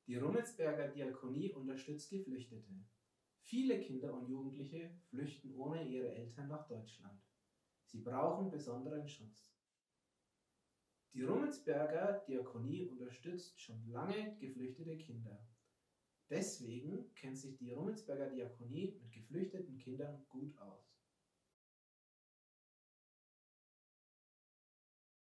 Die Rummelsberger Diakonie unterstützt Geflüchtete. Viele Kinder und Jugendliche flüchten ohne ihre Eltern nach Deutschland. Sie brauchen besonderen Schutz. Die Rummelsberger Diakonie unterstützt schon lange geflüchtete Kinder. Deswegen kennt sich die Rummelsberger Diakonie mit geflüchteten Kindern gut aus.